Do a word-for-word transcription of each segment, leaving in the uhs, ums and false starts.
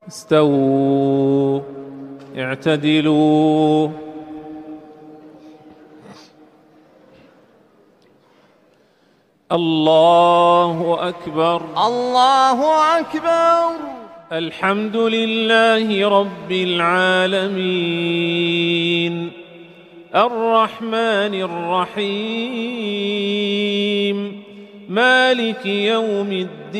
استووا اعتدلوا. الله أكبر الله أكبر. الحمد لله رب العالمين الرحمن الرحيم مالك يوم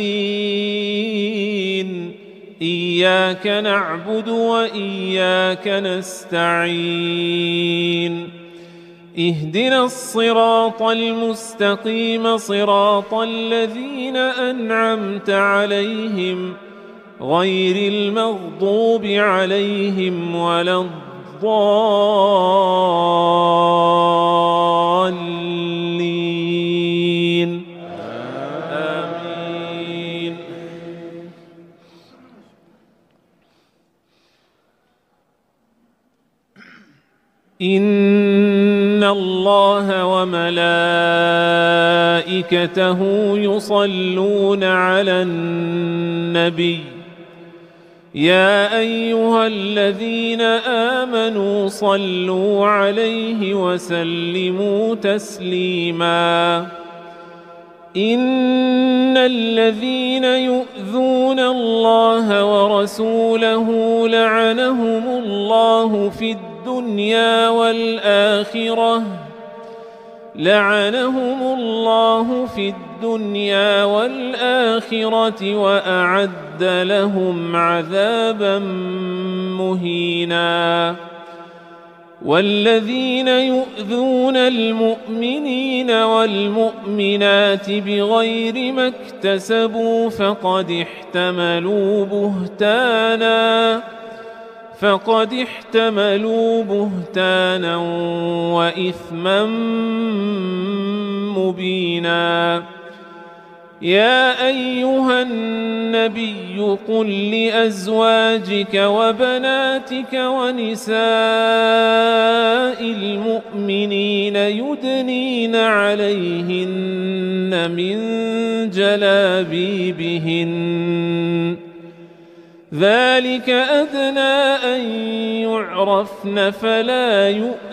الدين إياك نعبد وإياك نستعين اهدنا الصراط المستقيم صراط الذين أنعمت عليهم غير المغضوب عليهم ولا الضالين آمين. إن الله وملائكته يصلون على النبي يا أيها الذين آمنوا صلوا عليه وسلموا تسليما. إن الذين يؤذون الله ورسوله لعنهم الله في الدنيا والآخرة لعنهم الله في الدنيا والآخرة وأعد لهم عذابا مهينا. والذين يؤذون المؤمنين والمؤمنات بغير ما اكتسبوا فقد احتملوا بهتانا فقد احتملوا بهتانا وإثما مبينا. يا أيها النبي قل لأزواجك وبناتك ونساء المؤمنين يدنين عليهن من جلابيبهن ذلك أدنى أن يعرفن فلا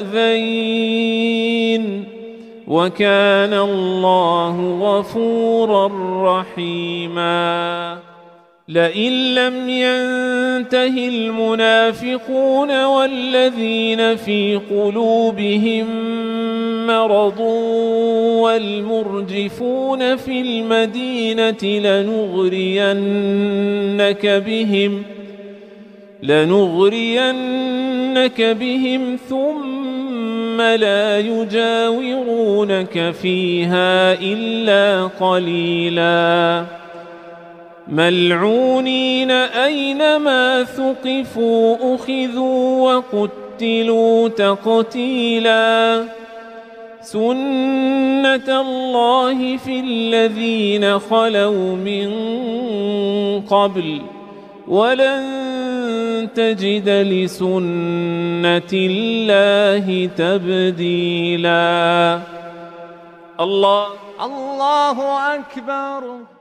يؤذين وكان الله غفورا رحيما. لئن لم ينته المنافقون والذين في قلوبهم مرض والمرجفون في المدينة لنغرينك بهم لنغرينك بهم ثم لا يجاورونك فيها إلا قليلا. ملعونين أينما ثقفوا أخذوا وقتلوا تقتيلا. سنة الله في الذين خلوا من قبل ولن تجد لسنة الله تبديلا. الله الله أكبر.